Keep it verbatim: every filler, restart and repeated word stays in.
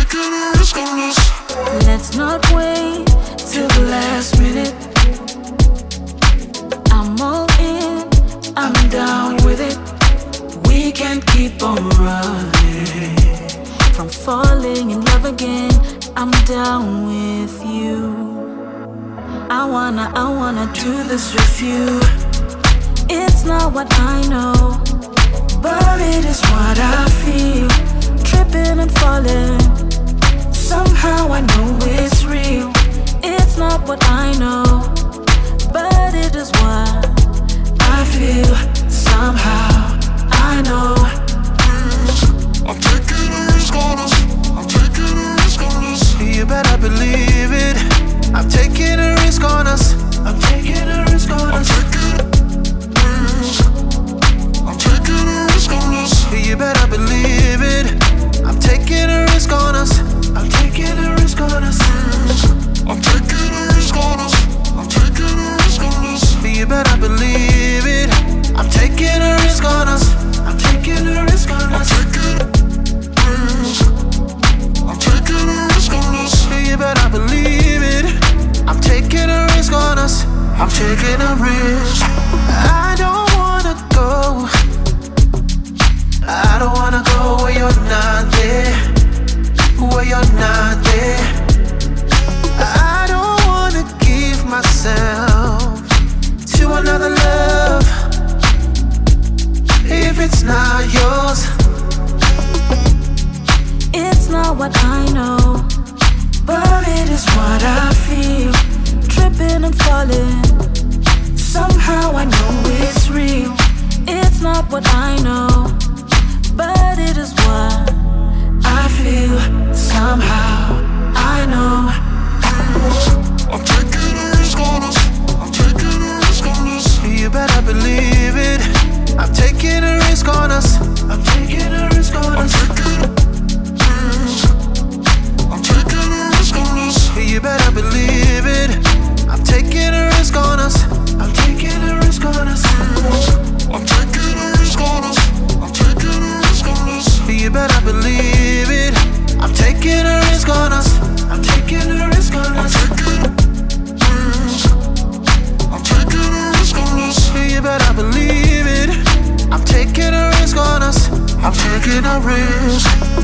taking a risk on us. Let's not wait till the last minute. I'm all in, I'm down with it. We can't keep on running from falling in love again. I'm down with you. I wanna, I wanna do this with you. It's not what I know, but it is what I feel. Tripping and falling, somehow I know it's real. It's not what I know, but it is what I feel. Somehow I know. I'm taking a risk on us. I'm taking a risk on us. You better believe it. I'm taking a risk on us. I'm taking a risk on us. I'm taking a risk on us. You better believe it. I'm taking a risk on us. I'm taking a risk on us. I'm taking a risk on us. I'm taking a risk on us. You better believe it. I'm taking a risk on us. I'm taking a risk on us. I'm taking a risk on us. You better believe it. I'm taking a risk on us. I'm taking a risk. I don't wanna go. I don't wanna go where you're not there. Where you're not there. I don't wanna give myself to another love if it's not yours. It's not what I know, but it is what I feel. Tripping and falling, somehow I know it's real. It's not what I know, but it is what I feel. Somehow I know. I'm taking a risk on us. I'm taking a risk on us. You better believe it. I'm taking a risk on us. I'm taking a risk on us. I'm taking a risk on us. You better believe it. I'm taking a risk on us. I'm taking a risk on us. I'm taking a risk on us. I'm taking a risk on us. You better believe it. I'm taking a risk on us. I'm taking a risk on us. I'm taking a risk on us. You better believe it. I'm taking a risk on us. I'm taking a risk.